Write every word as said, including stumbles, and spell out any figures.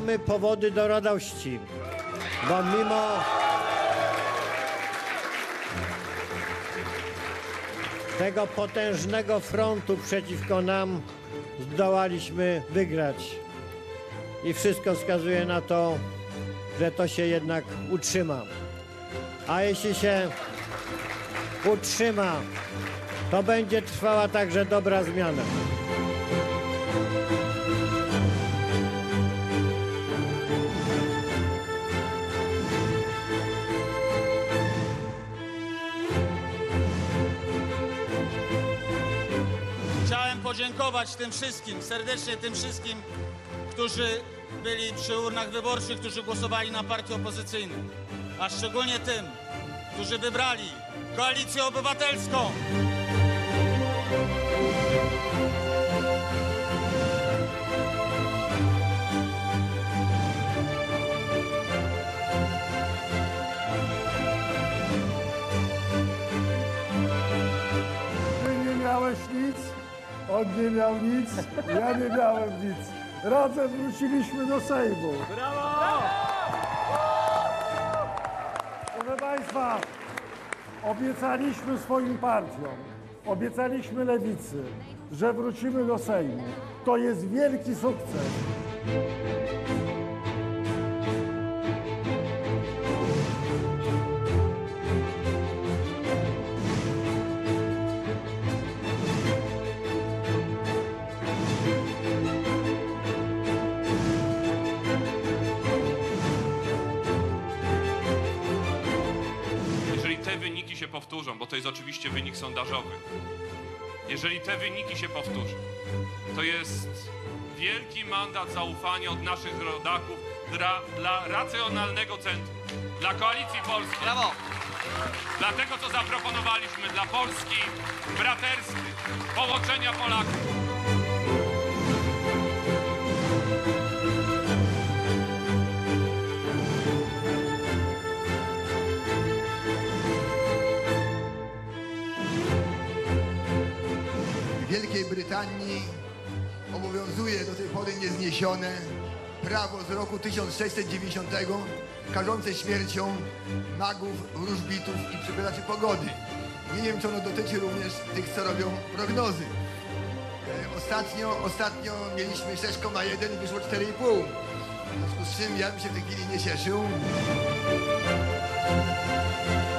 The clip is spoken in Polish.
mamy powody do radości, bo mimo tego potężnego frontu przeciwko nam zdołaliśmy wygrać. I wszystko wskazuje na to, że to się jednak utrzyma. A jeśli się utrzyma, to będzie trwała także dobra zmiana. Chciałem podziękować tym wszystkim, serdecznie tym wszystkim, którzy byli przy urnach wyborczych, którzy głosowali na partie opozycyjne, a szczególnie tym, którzy wybrali Koalicję Obywatelską. Ty nie miałeś nic, on nie miał nic, ja nie miałem nic. Razem wróciliśmy do Sejmu. Brawo! Proszę Państwa, obiecaliśmy swoim partiom, obiecaliśmy Lewicy, że wrócimy do Sejmu. To jest wielki sukces. Jeżeli te wyniki się powtórzą, bo to jest oczywiście wynik sondażowy, jeżeli te wyniki się powtórzą, to jest wielki mandat zaufania od naszych rodaków dla, dla racjonalnego centrum, dla Koalicji Polskiej. Brawo! Dla tego, co zaproponowaliśmy dla Polski braterskiej, połączenia Polaków. W Wielkiej Brytanii obowiązuje do tej pory niezniesione prawo z roku tysiąc sześćset dziewięćdziesiątego karzące śmiercią magów, wróżbitów i przebieraczy pogody. Nie wiem, czy ono dotyczy również tych, co robią prognozy. E, Ostatnio, ostatnio mieliśmy sześć przecinek jeden i wyszło cztery i pół. W związku z czym ja bym się w tej chwili nie cieszył.